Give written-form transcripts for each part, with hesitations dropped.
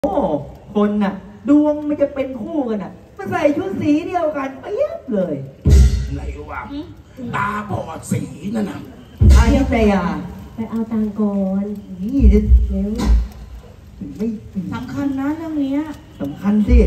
โอ้คนน่ะดวงมันจะเป็นคู่กันน่ะมันใส่ชุดสีเดียวกันเป๊ะเลยไหนวะตาบอดสีนั่นน่ะอายุทยาไปเอาตังก่อนนี่เร็วไม่สำคัญนะเรื่องนี้สำคัญสิ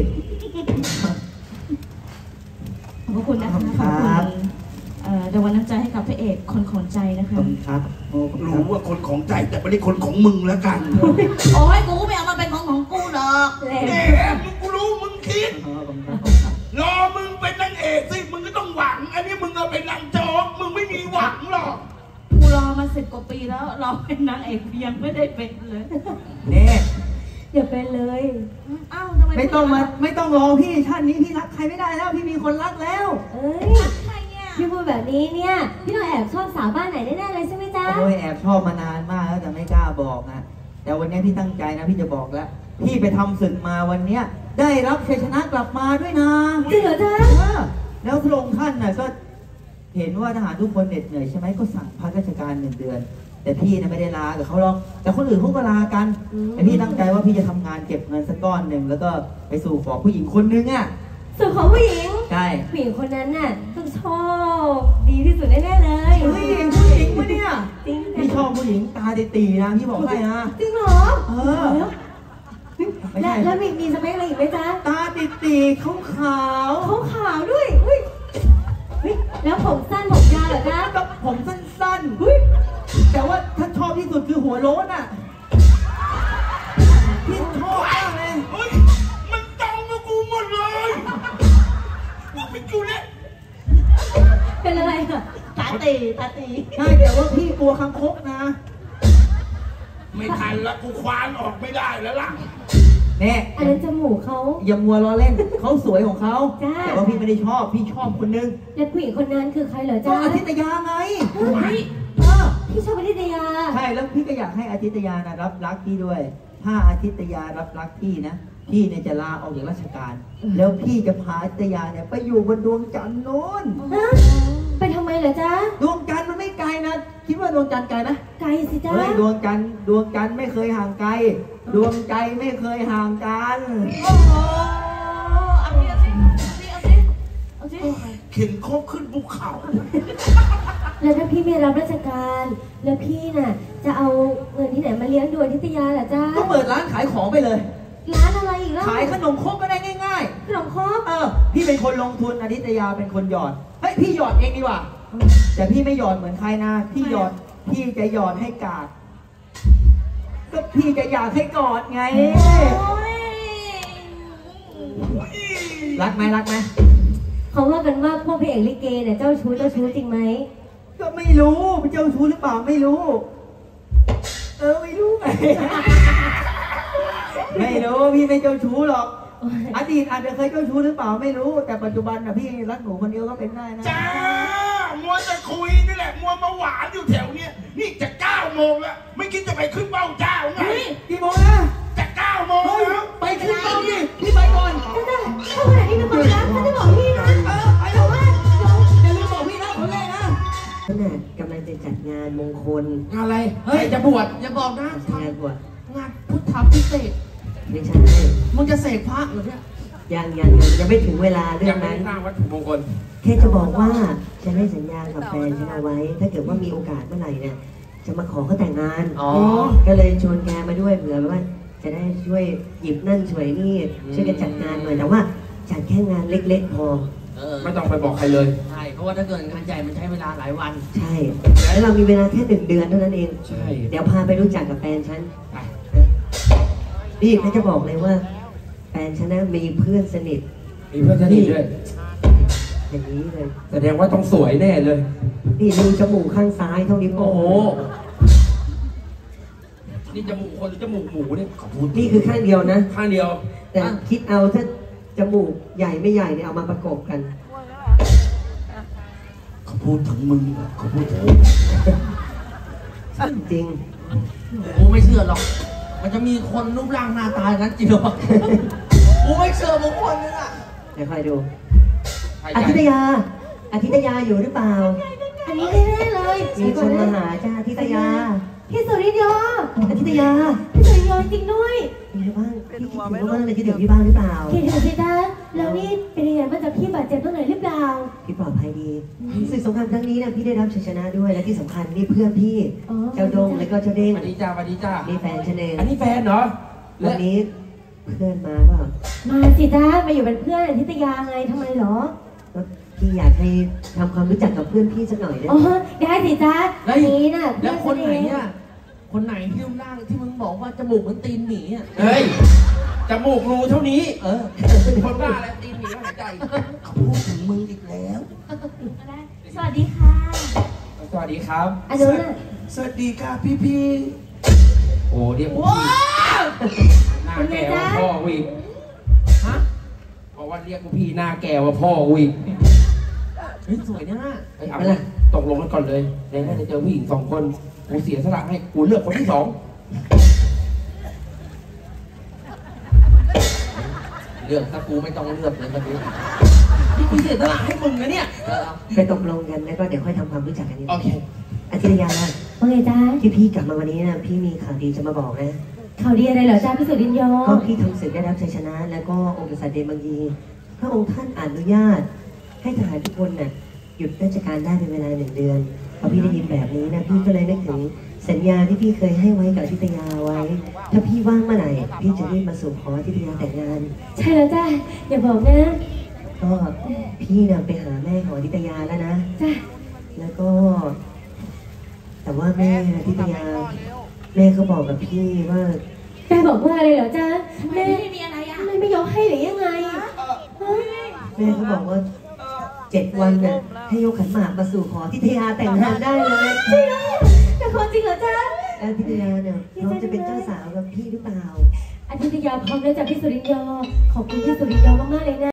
ขอบคุณนะคะขอบคุณรางวัลน้ำใจให้กับพระเอกคนของใจนะคะขอบคุณครับรู้ว่าคนของใจแต่ไม่ได้คนของมึงแล้วกันโอ้ยกูไม่เอามาเป็นของกูหรอกเนี่ยมึงกูรู้มึงคิดรอมึงเป็นนางเอกสิมึงก็ต้องหวังอันนี้มึงเอาเป็นนางโจ๊กมึงไม่มีหวังหรอกกูรอมา10 กว่าปีแล้วรอเป็นนางเอกยังไม่ได้เป็นเลยเนี่ยอย่าเป็นเลยอ้าวทำไมไม่ต้องรอพี่ชาตินี้พี่รักใครไม่ได้แล้วพี่มีคนรักแล้วเอ้ยพี่พูดแบบนี้เนี่ยพี่ต้องแอบชอบสาวบ้านไหนแน่ๆเลยใช่ไหมจ๊ะโอ้ยแอบชอบมานานมากแล้วแต่ไม่กล้าบอกนะแต่วันนี้พี่ตั้งใจนะพี่จะบอกแล้วพี่ไปทำศึกมาวันเนี้ยได้รับชัยชนะกลับมาด้วยนะจริงเหรอจ๊ะแล้วพระองค์ท่านน่ะก็เห็นว่าทหารทุกคนเหน็ดเหนื่อยใช่ไหมก็สั่งพักราชการ1 เดือนแต่พี่น่ะไม่ได้ลากับเขาหรอกแต่คนอื่นเขาก็ลากันแต่พี่ตั้งใจว่าพี่จะทำงานเก็บเงินสักก้อนหนึ่งแล้วก็ไปสู่ขอผู้หญิงคนนึงอ่ะสู่ขอผู้หญิงใช่ผู้หญิงคนนั้นน่ะต้องชอบดีที่สุดแน่ๆเลยผู้หญิงปะเนี่ยจริงพี่ชอบผู้หญิงตาตีๆนะพี่บอกให้นะจริงเหรอแล้วมีสเปคอะไรอีกไหมจ๊ะตาตีๆขาวด้วยแล้วผมสั้นผมยาวเหรอจ๊ะก็ผมสั้นแต่ว่าถ้าชอบที่สุดคือหัวโล้นอ่ะพี่ชอบมากเลยมันจ้องกับกูหมดเลยว่าเป็นกูเนี่ยเป็นอะไรอ่ะตาตีใช่แต่ว่าพี่กลัวคังคกนะไม่ทันแล้วกูควานออกไม่ได้แล้วล่ะเนี่ยอันนั้นจมูกเขาอย่ามัวล้อเล่นเขาสวยของเขาแต่ว่าพี่ไม่ได้ชอบพี่ชอบคนนึงแล้วผู้หญิงคนนั้นคือใครเหรอจ๊ะอาทิตยาไงพี่ชอบอาทิตยาใช่แล้วพี่ก็อยากให้อาทิตยานะรับรักพี่ด้วยถ้าอาทิตยารับรักพี่นะพี่เนี่ยจะลาออกจากราชการแล้วพี่จะพาอาทิตยาเนี่ยไปอยู่บนดวงจันทร์โน้นไปทำไมเหรอจ๊ะดวงจันทร์มันไม่ไกลนะคิดว่าดวงจันทร์ไกลไหมไกลสิจ๊ะเฮ้ยดวงจันทร์ไม่เคยห่างไกลดวงใจไม่เคยห่างกันโอ้โหเอาสิเข็นคบขึ้นภูเขาแล้วถ้าพี่ไม่รับราชการแล้วพี่น่ะจะเอาเงินที่ไหนมาเลี้ยงดูอาทิตยาล่ะจ๊ะก็เปิดร้านขายของไปเลยร้านอะไรอีกแล้วขายขนมครกก็ได้ง่ายๆขนมครกพี่เป็นคนลงทุนอาทิตยาเป็นคนหยอดเฮ้ยพี่หยอดเองดีกว่าแต่พี่ไม่หยอดเหมือนใครนะพี่จะหยอดให้กาดก็พี่จะอยากให้กอดไงรักไหมเขาว่ากันว่าพวกพระเอกลิเกเนี่ยเจ้าชู้จริงไหมก็ไม่รู้เป็นเจ้าชู้หรือเปล่าไม่รู้ไม่รู้ไงไม่รู้พี่ไม่เจ้าชู้หรอกอดีตอาจจะเคยเจ้าชู้หรือเปล่าไม่รู้แต่ปัจจุบันนะพี่รักหนูคนเดียวก็เป็นได้นะจ้ามัวจะคุยนี่แหละมัวมาหวานอยู่แถวเนี้ยนี่จะ9 โมงแล้วไม่คิดจะไปขึ้นเบ้าเจ้าไงกี่โมงนะจะ9 โมงแล้วไปขึ้นเบ้าดิพี่ไปก่อนถ้าขนาดนี้นะบอกรักฉันจะบอกพี่นะไปเถอะว่าอย่าลืมบอกพี่นะคนแรกนะขนาดกำลังจะจัดงานมงคลอะไรเฮ้ยจะบวชอย่าบอกนะงานบวชงานพุทธพิเศษไม่ใช่มึงจะเสกพระหรือเนี่ยยังไม่ถึงเวลาเรื่องนั้นวัตถุมงคลแค่จะบอกว่าฉันได้สัญญากับแฟนฉันเอาไว้ถ้าเกิดว่ามีโอกาสเมื่อไหร่เนี่ยจะมาขอเขาแต่งงานก็เลยชวนแกมาด้วยเผื่อว่าจะได้ช่วยหยิบนั่นช่วยนี่ช่วยกันจัดงานหน่อยแต่ว่าจัดแค่งานเล็กๆพอไม่ต้องไปบอกใครเลยใช่เพราะว่าถ้าเกิดงานใหญ่มันใช้เวลาหลายวันใช่แล้วเรามีเวลาแค่1 เดือนเท่านั้นเองใช่เดี๋ยวพาไปรู้จักกับแฟนฉันนี่แค่จะบอกเลยว่าแฟนฉันนะมีเพื่อนสนิทด้วยอย่างนี้เลยแสดงว่าต้องสวยแน่เลยนี่ดูจมูกข้างซ้ายเท่านี้โอ้โหนี่จมูกคนหรือจมูกหมูเนี่ยนี่คือข้างเดียวนะข้างเดียวแต่คิดเอาถ้าจมูกใหญ่ไม่ใหญ่เนี่ยเอามาประกบกันเขาพูดถึงมึงเขาพูดถึงจริงกูไม่เชื่อหรอกมันจะมีคนรูปร่างหน้าตาอย่างนั้นจริงหรอกูไม่เชื่อบางคนนึงอ่ะเดี๋ยวคอยดูอาทิตยาอยู่หรือเปล่าอันนี้แน่เลยมีคนมาหาจ้าอาทิตยาพี่สุริยาอาทิตยาพี่สุริยอจริงด้วยเป็นไงบ้างพี่คิดถึงมากๆเลยคิดถึงพี่บ้างหรือเปล่าคิดถึงสิจ๊ะแล้วนี่เป็นยังไงบ้างจ๊ะพี่บาดเจ็บตรงไหนหรือเปล่าพี่ปลอดภัยดีศึกสงครามครั้งนี้เนี่ยพี่ได้รับชัยชนะด้วยและที่สำคัญนี่เพื่อนพี่อ๋อเจ้าดงแล้วก็เจ้าเด้งสวัสดีจ้าสวัสดีจ้านี่แฟนฉันเองอันนี้แฟนเหรอวันนี้เพื่อนมาเปล่ามาสิจ๊ะมาอยู่เป็นเพื่อนอธิตยาไงทำไมเหรอก็พี่อยากให้ทำความรู้จักกับเพื่อนพี่สักหน่อยได้อ๋อไหมได้สิจ๊ะแล้วนี้น่ะแล้วคนไหนเพื่ออ่ะ คนไหนที่รูปร่างที่มึงบอกว่าจมูกเหมือนตีนหมีอ่ะเฮ้ย จมูกรูเท่านี้เออคนบ้าอะไรตีนหมีหายใจเขาพูดถึงมึงอีกแล้วสวัสดีค่ะสวัสดีครับอันนู้นน่ะสวัสดีค่ะพี่พี่โอ้เรียกผมหน้าแก่ว่าพ่อวิกฮะบอกว่าเรียกกูพี่หน้าแก่ว่าพ่อวิกเฮ้ยสวยนะเฮ้ยเอาละตกลงกันก่อนเลยเดี๋ยวให้เจอผู้หญิง2 คนกูเสียสละให้กูเลือกคนที่ 2เลือกถ้ากูไม่ต้องเลือกเลยตอนนี้นี่กูเสียสละให้มึงนะเนี่ยไปตกลงกันแล้วก็เดี๋ยวค่อยทำความรู้จักกันอีกโอเคอาทิตยาว่าไงจ๊ะที่พี่กลับมาวันนี้นะพี่มีข่าวดีจะมาบอกนะข่าวดีอะไรเหรอจ๊ะพี่สุรินทร์ยอก็พี่ทำศึกได้รับชัยชนะ แล้วก็องค์กษัตริย์เดมังยีพระองค์ท่านอนุญาต ให้ทหารทุกคนน่ะหยุดราชการได้เป็นเวลา1 เดือนพอพี่ได้ยินแบบนี้นะพี่ก็เลยนึกถึงสัญญาที่พี่เคยให้ไว้กับอาทิตยาไว้ ถ้าพี่ว่างเมื่อไหร่พี่จะรีบมาสู่ขออาทิตยาแต่งงานใช่แล้วจ้ะอย่าบอกนะก็พี่น่ะไปหาแม่ของอาทิตยาแล้วนะจ้ะแล้วก็ แต่ว่าแม่อาทิตยา แม่เขาบอกกับพี่ว่าแม่บอกว่าอะไรเหรอจ๊ะแม่ไม่มีอะไรอ่ะไม่ยอมให้หรือยังไงฮะแม่เขาบอกว่า7 วันน่ะให้ยกขันหมากมาสู่ขออาทิตยาแต่งงานได้เลยแต่ความจริงเหรอจ๊ะแล้วอาทิตยาเนี่ยน้องจะเป็นเจ้าสาวกับพี่หรือเปล่าอาทิตยาพร้อมแล้วจ้ะพี่สุรินทร์ยอขอบคุณพี่สุรินทร์ยอมากๆเลยนะ